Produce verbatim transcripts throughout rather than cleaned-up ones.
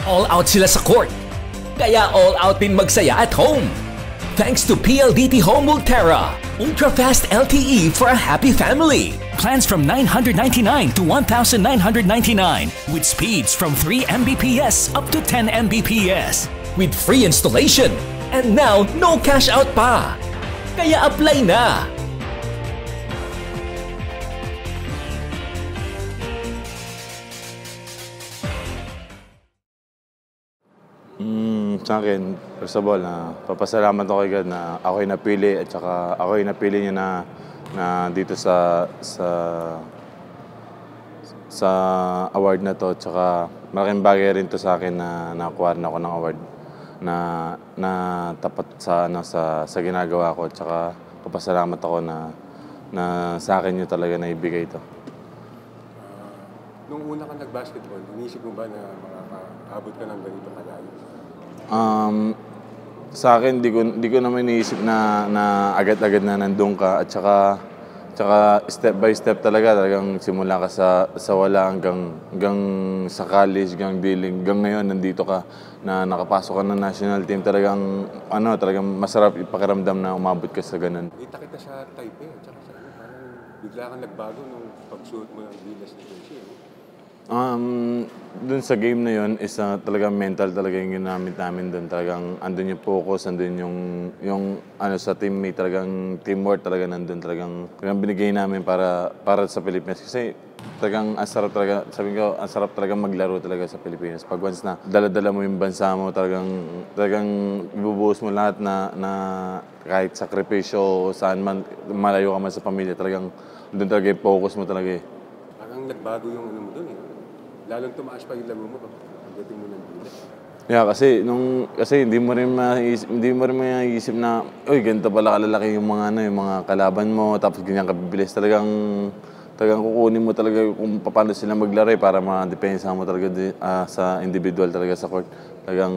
all out sila sa court. Kaya all out din magsaya at home. Thanks to P L D T Home Ultera, ultra-fast L T E for a happy family. Plans from nine hundred ninety-nine to one thousand nine hundred ninety-nine with speeds from three megabits per second up to ten megabits per second with free installation. And now, no cash out pa. Kaya apply na! Mm, sa akin, first of all, na papasalamat ako kay God na ako'y napili at saka ako'y napili niya na, na dito sa sa sa award na to. Tsaka malaking bagay rin to sa akin na nakuha rin ako ng award na na tapat sa ano sa sa ginagawa ko. Tsaka papasalamat ako na na sa akin yung talaga na ibigay ito. Uh, nung una ka nag-basketball, inisip mo ba na makakaabot ka ng ganito kalayo? Um, sa akin, di ko, di ko naman iniisip na, na agad-agad na nandun ka at saka, saka step by step talaga, talagang simula ka sa, sa wala hanggang, hanggang sa college, hanggang dealing, hanggang ngayon nandito ka na nakapasok ka ng national team, talagang, ano, talagang masarap ipakiramdam na umabot ka sa ganun. Kita kita sa Taipei at saka sa ano, parang bigla kang nagbago nung pagsuot mo ng Gilas na jersey. Um, dun sa game na yun, is uh, talagang mental talaga yung ginamit namin dun. Talagang andun yung focus, andun yung, yung ano sa teammate, talagang teamwork talaga nandun. Talagang, talagang binigay namin para, para sa Pilipinas. Kasi talagang ang sarap talaga, sabi ko, ang sarap talaga maglaro talaga sa Pilipinas. Pag once na dala-dala mo yung bansa mo, talagang, talagang ibubuhos mo lahat na, na kahit sakripisyo, saan man, malayo ka man sa pamilya, talagang dun talaga yung focus mo talaga eh. Parang nagbago yung ano mo dun eh. Lalong tumaas pa yung laro mo pagdating mo ng Gilas. Yeah, kasi nung kasi hindi mo rin maiisip, hindi mo rin maiisip na oy, ganito pala kalalaki yung mga ano, yung mga kalaban mo tapos ganyan kabibilis. Talagang talagang kukunin mo talaga kung paano sila maglaro para ma-depensa mo talaga di, uh, sa individual talaga sa court. Talagang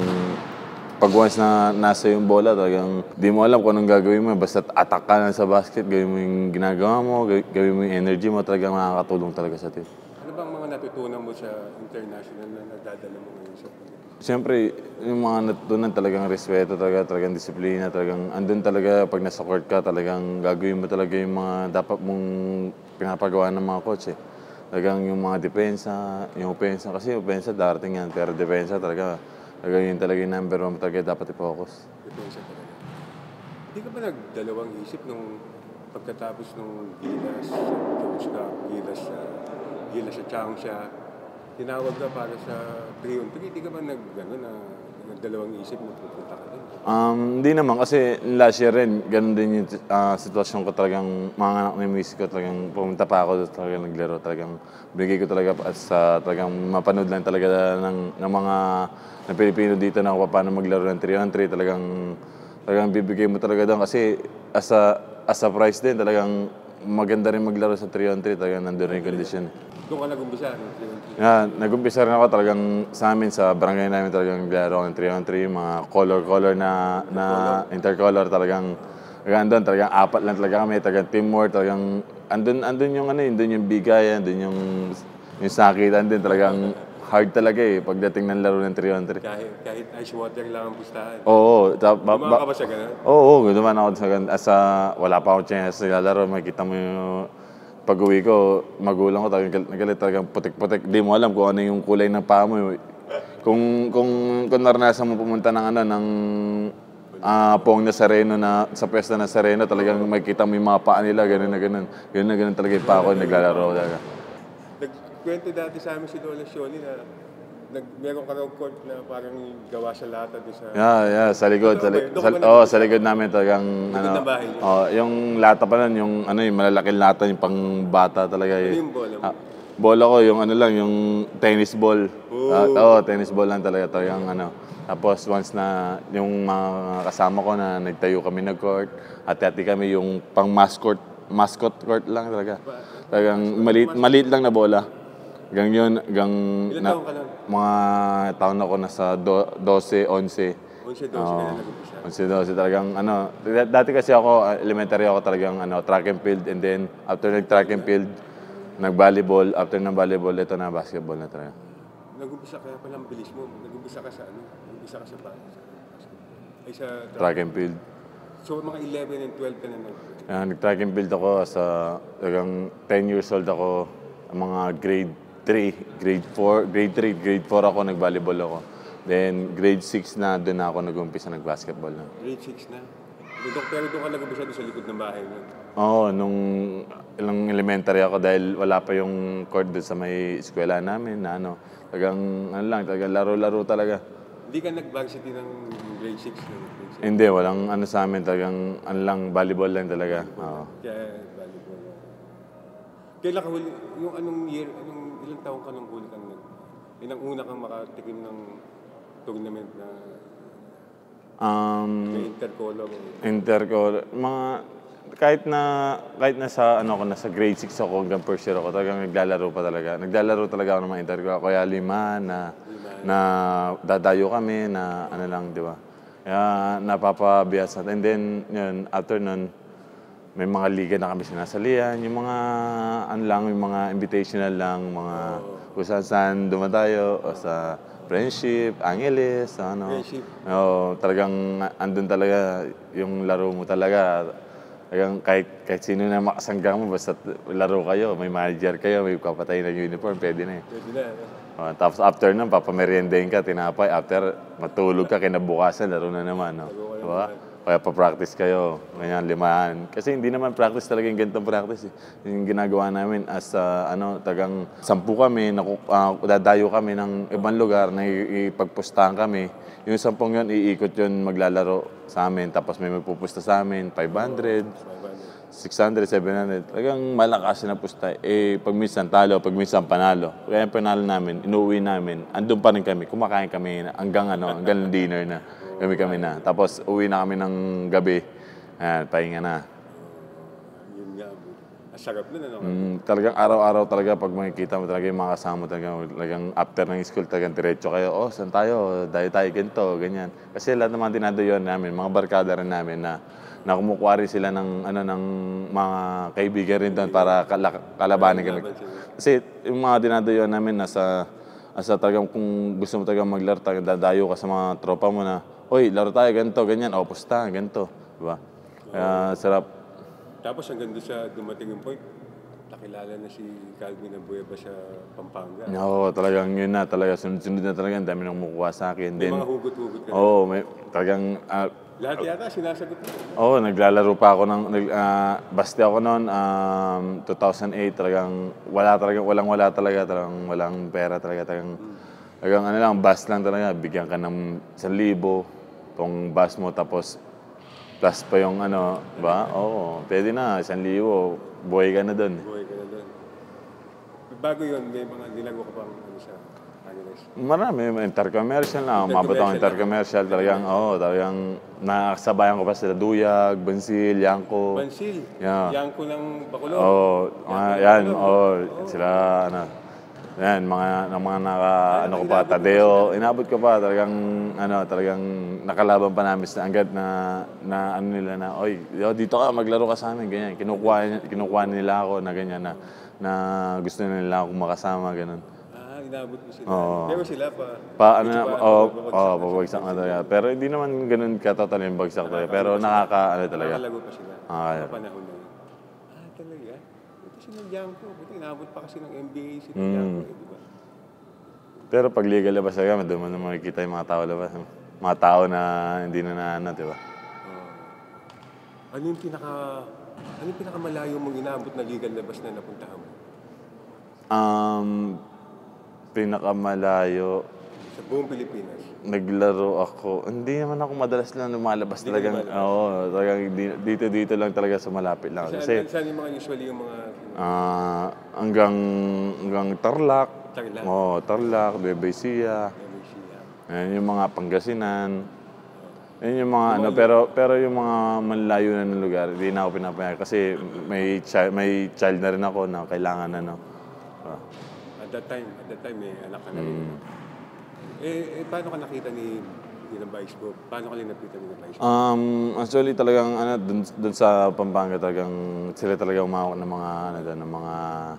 pag once na nasa yung bola, talagang di mo alam kung anong gagawin mo. Basta attack ka na sa basket, gawin mo yung ginagawa mo, gawin mo yung energy mo, talagang makakatulong talaga sa team. Ano bang mga natutunan mo sa international na nadadala mo ngayon sa Pilipinas? Siyempre, yung mga natutunan talagang respeto talaga, talagang disiplina, talagang andun talaga pag nasa court ka, talagang gagawin mo talaga yung mga dapat mong pinapagawa ng mga coach eh. Talagang yung mga depensa, yung opensa, kasi opensa darating yan, pero depensa talaga, talaga yun talaga yung number one talaga dapat i-focus. Depensa talaga. Hindi ka ba nagdalawang isip nung pagkatapos nung Gilas, coach ka, Gilas sa Gilas sa Chang siya, tinawag ka para sa three on three, di ka ba nag, ano, na, nagdalawang isip na pupunta ka din? Um, hindi naman kasi last year rin, ganun din yung uh, sitwasyon ko talagang mga anak ng music ko, talagang pumunta pa ako talagang naglaro, talagang bigay ko talaga sa talagang mapanood lang talaga ng, ng mga ng Pilipino dito na kung paano maglaro ng three on three, talagang, talagang bibigay mo talaga doon kasi as a, as a prize din, talagang maganda rin maglaro sa three on three, talagang nandun rin yung condition. Doon ka nag-umpisa, no? three on three? Yeah, nag-umpisa rin ako talagang sa amin, sa barangay namin talagang naglaro ako ng three on three, mga color-color na, na intercolor talagang, talagang andun, talagang apat lang talaga kami, talagang teamwork, talagang andun, andun yung ano, andun yung bigay, andun yung, yung sakitan din, talagang hard talaga eh, pagdating ng laro ng three on three. Kahit, kahit ice water lang ang pustahan. Oo. Gumawa ka ba sa ganun? Oo, gumawa ako sa ganun. Asa, wala pa akong chance sa lalaro, makikita mo yung pag-uwi ko, magulang ko, talagang nagalit, talagang putik-putik. Di mo alam kung ano yung kulay ng paa mo. Kung, kung, kung naranasan mo pumunta ng ano, ng uh, Pong Nazareno na, sa pwesto ng Nazareno, talagang makikita mo yung mga paa nila, ganun na ganun. Ganun na ganun talaga yung paa ko, naglalaro talaga. Nagkwento dati sa amin si Lola Shoni na nag, meron ka raw court na parang gawa sa lata doon sa... Yeah, yeah, sa likod. Sa, li sa, oh, sa likod namin talagang... Likod ano, na bahay niyo? Oh, yung lata pa nun, yung, ano, yung malalaking lata, yung pang bata talaga. Ano yung bola mo? Ah, bola ko, yung ano lang, yung tennis ball. Oo, uh, oh, tennis ball lang talaga. Talagang ano. Tapos once na yung mga kasama ko na nagtayo kami nag-court, at-ati kami yung pang mascot, mascot court lang talaga. Talagang maliit, maliit lang na bola. Hanggang yun, hanggang... Ilan taon ka lang? Mga taon ako nasa do, twelve, eleven. eleven, twelve ka na nag-umpisa? eleven, twelve talagang ano... Dati kasi ako, elementary ako talagang ano, track and field. And then, after nag-track and field, nag-volleyball. After ng volleyball, ito na basketball na talaga. nag-umpisa kaya pala ang bilis mo. Nag-umpisa ka sa ano? Nag-umpisa ka sa ba? Sa basketball. Ay sa Track and field. So mga eleven and twelve ka na nag Uh, nag-track and field ako sa hanggang ten years old ako. Mga grade three, grade four, grade three, grade four ako nag-volleyball ako. Then grade six na doon na ako nag-umpisa nag-basketball na. grade six na? Doon, pero doon ka nag-umpisa doon sa likod ng bahay mo? Oo, nung ilang elementary ako dahil wala pa yung court doon sa may eskwela namin na ano. Tagang ano lang, tagang laro-laro talaga. Hindi ka nag-varsity ng grade six? Hindi, walang ano sa amin, talagang ano lang, volleyball lang talaga. Oo. Kaya volleyball. Kailan ka huli, yung anong year, anong ilang taon ka nung huli kang nag, ilang una kang makatikim ng tournament na Um, may intercolor? intercolor, mga, kahit na, kahit na sa, ano ko, nasa grade six ako hanggang first year ako, talagang naglalaro pa talaga. Naglalaro talaga ako ng mga intercolor. Kaya lima na, na dadayo kami na ano lang, di ba? Kaya napapabiyas natin. And then, yun, after nun, may mga liga na kami sinasalihan. Yung mga, ano lang, yung mga invitational lang, mga kung saan-saan dumadayo, o sa friendship, Angeles, ano. Friendship. Oo, talagang andun talaga yung laro mo talaga. Talagang kahit, kahit sino na makasangga mo, basta laro kayo, may manager kayo, may papatay na uniform, pwede na eh. Pwede na. Uh, tapos after nun, papameriendahin ka, tinapay. After, matulog ka, kinabukasan, laro na naman. No? Diba? Kaya pa-practice kayo, ganyan, limahan. Kasi hindi naman practice talaga yung ganitong practice. Eh. Yung ginagawa namin as, uh, ano, tagang sampu kami, naku, uh, dadayo kami ng ibang lugar, na ipagpustahan kami. Yung sampung yun, iikot yun maglalaro sa amin. Tapos may magpupusta sa amin, five hundred, six hundred, seven hundred. Talagang malakas na pusta. Eh, pag minsan talo, pag minsan panalo. Kaya yung panalo namin, inuwi namin, andun pa rin kami, kumakain kami hanggang, ano, hanggang dinner na. Kami kami na. Tapos uwi na kami ng gabi. Ayan, pahinga na. Yun nga. Ang sarap nun, ano? Mm, talagang araw-araw talaga pag makikita mo talaga yung mga kasama mo talaga, talagang after ng school talagang diretso kayo, oh, saan tayo? Dayo tayo, ganito, ganyan. Kasi lahat naman dinadayoan namin, mga barkada rin namin na na kumukuha rin sila ng ano ng mga kaibigan rin doon para kala, kalabanin kami. Kasi yung mga dinadayoan namin nasa asa talagang kung gusto mo talagang maglaro, talagang dadayo ka sa mga tropa mo na, oy, laro tayo, ganito, ganyan, o, pusta, ganito. Diba? Kaya, sarap. Tapos hanggang doon sa dumating yung point, nakilala na si Calvin Abueva sa Pampanga. Oo, talagang yun na, talaga, sunod-sunod na talaga, ang dami nang kumukuha sa akin. May mga hugot-hugot ka na. Oo, may, talagang, ah, Lahat yata sinasagot mo. oo, naglalaro pa ako ng, nag, ah, basta ako noon, um, two thousand eight, talagang, wala talaga, walang wala talaga, talagang walang pera talaga, talagang, talagang ano lang, bus lang talaga, bigyan ka ng isang libo, tong bus mo, tapos, plus pa yung ano, ba? Oo, pwede na, isang libo, buhay ka na doon. Buhay ka na doon. Bago yun, may mga nilago ka pang ano sa Angeles. Marami, may intercommercial na, umabot ako intercommercial, talagang, oo, talagang, nakasabayan ko pa sila, Duyag, Bansil, Yanko. Bansil, Yeah. Yanko ng Bacolod. Oo, mga yan, oo, sila, ano, yan, mga, ng mga naka, ano ko pa, Tadeo, inabot ko pa, talagang, ano, talagang nakalaban pa namin sa hanggat na, na, ano nila na, oy, dito ka, maglaro ka sa amin, ganyan, kinukuha, kinukuha nila ako na ganyan, na, na gusto nila akong makasama, ganun. Ah, inabot mo sila. Oo. Pero sila pa. Pa, ano na, pa- oo, babagsak oh, na babagsak na talaga. Pero hindi naman ganun katotal yung bagsak talaga. Pero nakaka, ano talaga. Nakalago pa sila. Ah, Sa panahon na yun. Ah, talaga? Buti si ng Yanko. Buti inabot pa kasi ng N B A si ng Mm. Yanko. Eh, di ba? Pero pag legal labas talaga, doon mo na makikita yung mga tao labas. Mga tao na hindi na na, ano, di ba? Ano yung pinaka... Ano yung pinakamalayo mong inabot na legal labas na napuntahan mo? Um, pinakamalayo, Sa buong Pilipinas. naglaro ako. Hindi naman ako madalas lang lumalabas talagang. Oo, talagang di- dito-dito lang talaga sa malapit lang. Saan, Kasi saan yung mga usually yung mga... ah hanggang hanggang Tarlac. Tarlac. Oo, Tarlac, Nueva Ecija. Ayan yung mga Pangasinan. Yan yung mga ano, pero pero yung mga manlayo na ng lugar, hindi na ako pinapayag kasi may child, may child na rin ako na kailangan ano. Ah. At that time, at that time, may anak ka na rin. Eh, eh, paano ka nakita ni ni ng Vice Gov? Paano ka linapitan ni ng Vice Gov? Um, actually talagang ano dun, dun sa Pampanga talagang sila talaga umawak ng mga ano doon, ng mga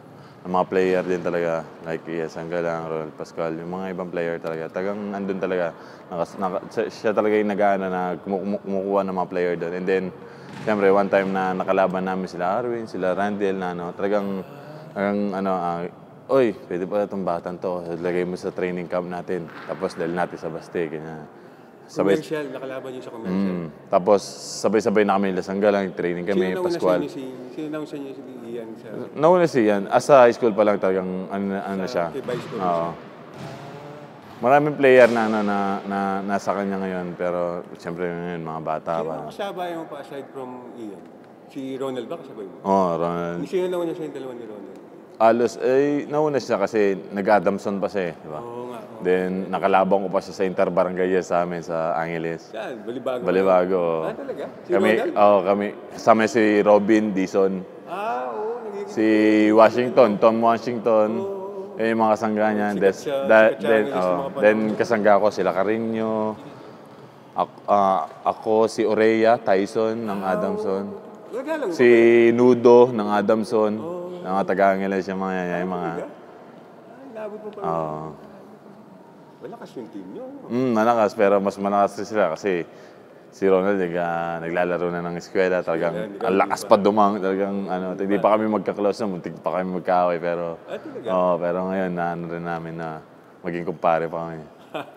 ang mga player din talaga, like Iya Sanggalang, Ronald Pascual, yung mga ibang player talaga, tagang andun talaga, nakas, naka, siya talaga yung nag-ano na kumu- kumukuha ng mga player doon. And then, siyempre, one time na nakalaban namin sila Arwin, sila Randel, na ano, talagang, talagang ano, ah, oy, pwede pa itong batang to, lagay mo sa training camp natin, tapos dahil natin sa Baste, ganyan. Sabay, Commercial, nakalaban niyo sa commercial. mm, tapos sabay-sabay na kami Lasanggalang, training kami, Sino nauna sa Pascual. inyo si, sino nauna sa inyo si Ian sa... Nauna si Ian, as a high school pa lang talagang ano, na- ano na siya. Okay, high school. Oo. Maraming player na, ano, na, na nasa kanya ngayon, pero siyempre ngayon mga bata Sino pa. ang kasabay mo pa aside from Ian? Si Ronald ba kasabay mo? Oo, oh, Ronald. Sino nauna sa yung dalawa ni Ronald? Alos, eh, nauna siya kasi nag-Adamson pa siya, eh, di ba? Oo nga. oo. Then, nakalabang ko pa siya sa Interbarangay sa amin, sa Angeles. Saan? Balibago? Balibago. Ah, talaga? Si Kami, Ronald? oh, kami, kasama si Robin Dison, Ah, oo. Nagiging... si Washington, Tom Washington, eh, yung mga kasangga niya. Sikat Des, siya, da, sikat siya then, Angeles oh, ng mga then, panahon. kasangga ko sila Carino, ako, ah, ako si Oreya Tyson ng Adamson, Naglalang si Nudo ng Adamson, ng mga taga-Angeles yung mga yan, yung mga, Ay, labot mo pa. oh, Malakas yung team nyo. no? mm, malakas, pero mas malakas rin sila kasi si Ronald nag, ah, naglalaro na ng eskwela, talagang ang lakas pa dumang, talagang ano, hindi pa kami magka-close na, muntik pa kami magkaaway, pero Ah, talaga? oh, pero ngayon na ano rin namin na maging kumpare pa kami.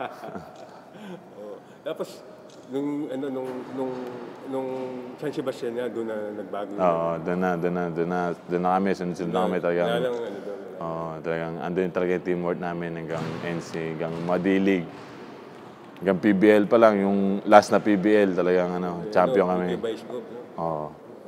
Oo. Tapos, nung, ano, nung, nung, nung San Sebastian na, doon na nagbago. Oo, doon na, doon na, doon na, doon na kami, sunod-sunod na kami talagang, Wala lang, ano, doon. oh, talagang andun talaga yung teamwork namin hanggang N C, hanggang Madilig, hanggang P B L pa lang, yung last na P B L talagang ano, champion kami. Yung vice group, no? Oo.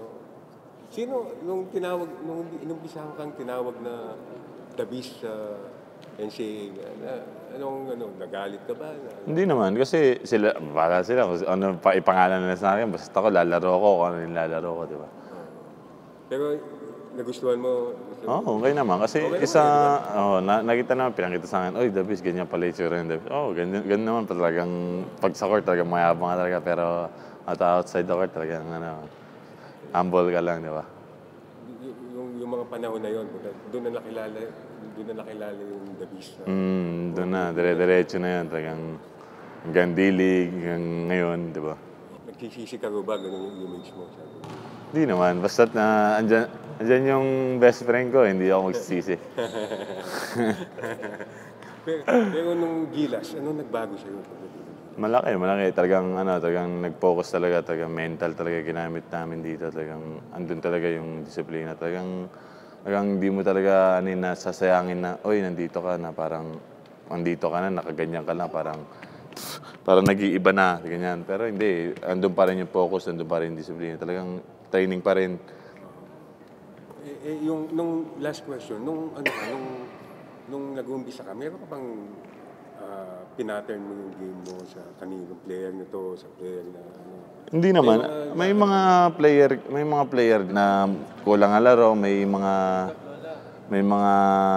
Sino, nung tinawag, nung inumpisahan kang tinawag na The Beast sa N C A A, na, anong, ano, nagalit ka ba? Na, Hindi naman, kasi sila, baka sila, kung ano pa ipangalan nila sa akin, basta ako lalaro ko, kung ano yung lalaro ko, di ba? pero, nagustuhan mo? Oo, oh, okay naman. Kasi Okay naman isa, yun, oh, na, nakita naman, pinakita sa akin, oy, Davis, ganyan pala yung tsura ng Davis. Oo, oh, ganyan, ganyan naman pa talagang, pag sa court, talagang mayabang ka talaga, pero at outside the court, talagang, ano, humble ka lang, di ba? Y- yung, yung mga panahon na yon, doon na nakilala, doon na nakilala yung The Beast. Na, Mm, doon na, dire-diretso na yan, talagang, hanggang dilig, hanggang ngayon, di ba? Nagsisisi ka ba, ganun yung image mo? Sabi. Hindi naman, basta na, andyan, andyan yung best friend ko, hindi ako magsisisi. pero, pero nung Gilas, ano nagbago sa'yo? Malaki, malaki. Talagang, ano, talagang nag-focus talaga, talagang mental talaga ginamit namin dito. Talagang, andun talaga yung disiplina. Talagang, talagang di mo talaga, ano, nasasayangin na, oy, nandito ka na, parang, nandito ka na, nakaganyan ka na, parang, parang nag-iiba na, ganyan. Pero hindi, andun pa rin yung focus, andun pa rin yung disiplina. Talagang, training pa rin. Eh, eh, yung, nung last question, nung, ano ka, nung, nung nag-uumpisa ka, meron ka bang ah, pinattern mo yung game mo sa kaninong player na to, sa player na, ano? Hindi naman. May mga player, may mga player na kulang ang laro, may mga may mga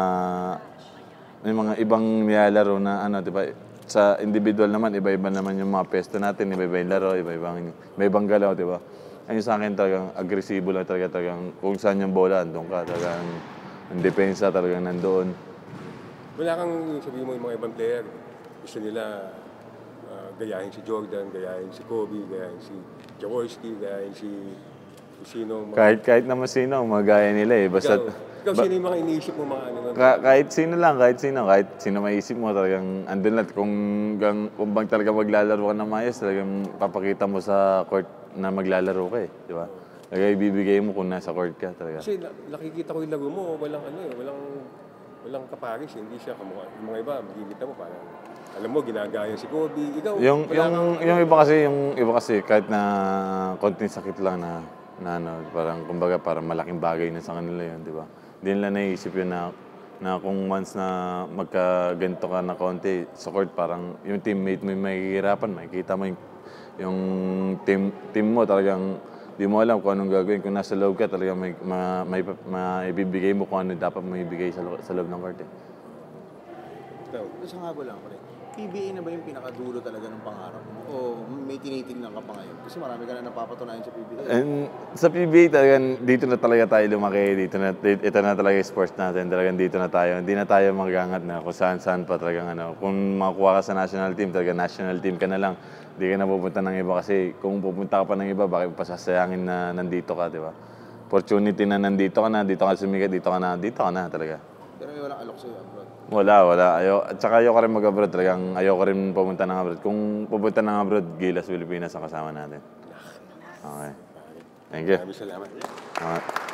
may mga ibang nilalaro na ano, 'di ba? Sa individual naman, iba-iba naman yung mga pesto natin, iba-iba yung laro, iba-ibang may ibang galaw, 'di ba? Ayun sa akin talagang agresibo lang talaga, talagang kung saan yung bola, andun ka, talagang ang depensa talagang nandoon. Wala kang sabihin mo yung mga ibang player, gusto nila ah, gayahin si Jordan, gayahin si Kobe, gayahin si Jaworski, gayahin si kung sino. Mga, Kahit kahit naman sino, magaya nila eh. Basta ikaw, ikaw sino yung mga iniisip mo mga ano? mga- Ka- kahit sino lang, kahit sino, kahit sino maisip mo, talagang andun lang. Kung, gang, kung bang talaga maglalaro ka ng maayos, talagang papakita mo sa court na maglalaro ka eh, di ba? Talaga ibibigay mo kung nasa court ka talaga. Kasi na- nakikita ko yung laro mo, walang ano eh, walang walang kaparis, hindi siya kamukha. Yung mga iba, makikita mo parang, alam mo, ginagaya si Kobe. Ikaw, Yung, wala yung, kang- yung iba kasi, yung iba kasi, kahit na konting sakit lang na, na ano, parang, kumbaga, parang malaking bagay na sa kanila yun, di ba? Hindi nila naisip yun na, na kung once na magkaganto ka na konti sa court, parang yung teammate mo yung mahihirapan, makikita mo yung, yung team, team mo talagang di mo alam kung anong gagawin. Kung nasa loob ka, talagang may, ma, may, maibibigay mo kung ano dapat mo ibigay sa, lo- sa loob ng court. Eh. Ikaw. Isang nga lang, pre. P B A na ba yung pinakadulo talaga ng pangarap mo? O may tinitingnan ka pa ngayon? Kasi marami ka na napapatunayan sa P B A. And sa P B A talagang dito na talaga tayo lumaki, dito na ito na talaga yung sports natin, talagang dito na tayo. Hindi na tayo magangat na kung saan-saan pa talagang ano. Kung makuha ka sa national team, talaga national team ka na lang. Hindi ka na pupunta ng iba kasi kung pupunta ka pa ng iba, bakit pasasayangin na nandito ka, di ba? Opportunity na nandito ka na, dito ka sumikat, dito ka na, dito ka na talaga. Pero may walang alok sa'yo abroad. Wala, wala. Ayaw, at saka ayoko rin mag-abroad. Talagang ayoko rin pumunta ng abroad. Kung pupunta ng abroad, Gilas, Pilipinas ang kasama natin. Okay. Thank you. Maraming salamat. Okay.